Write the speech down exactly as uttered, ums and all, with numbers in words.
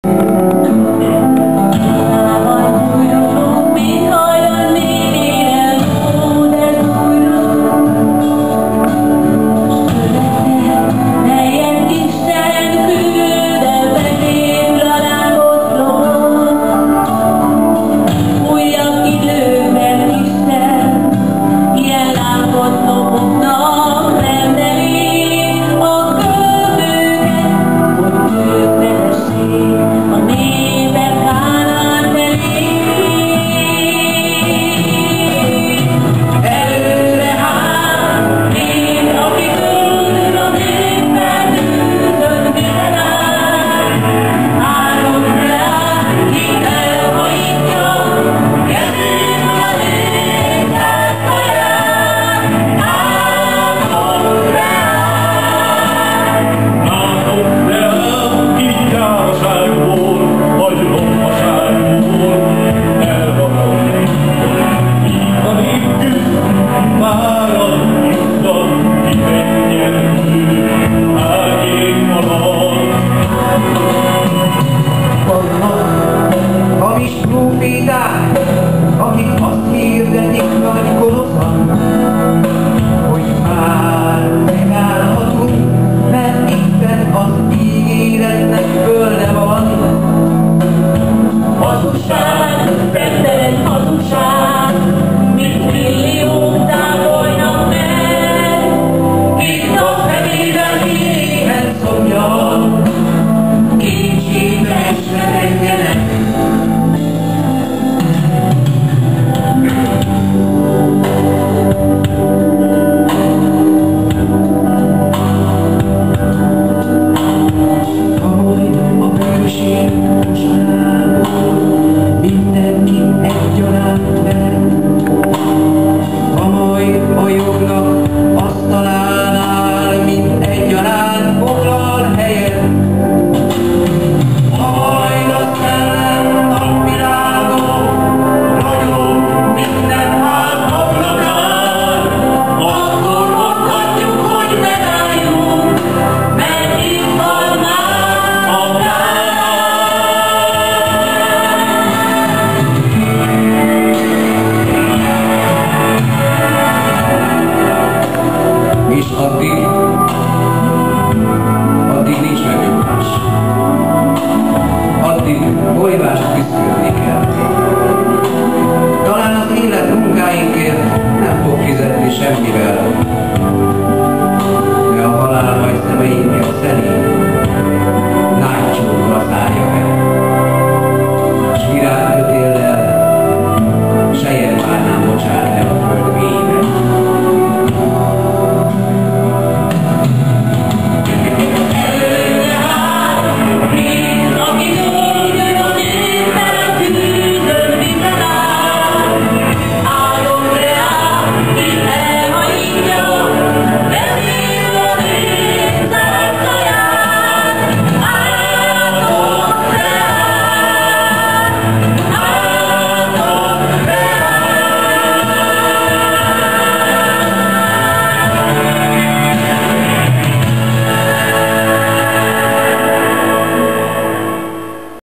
Akik azt hirdetik nagy korokban, hogy már megállhatunk, mert itten az ígéretnek földe van. Hazugság, tettelen hazugság, mit milliók távolnak meg. Itt a fedélben hírében szomja, kétségbe esve reggelek. Mindenki egyaránt vett, ha majd a jognak asztalánál mind egyaránt foglal helyet. Ha majd a szellem napvilágon ragyog minden ház ablakán, Akkor mondhatjuk, hogy megálljunk, mert itt van már a Kán. és addig, addig nincs megoldás. Addig folyvást küzdünk.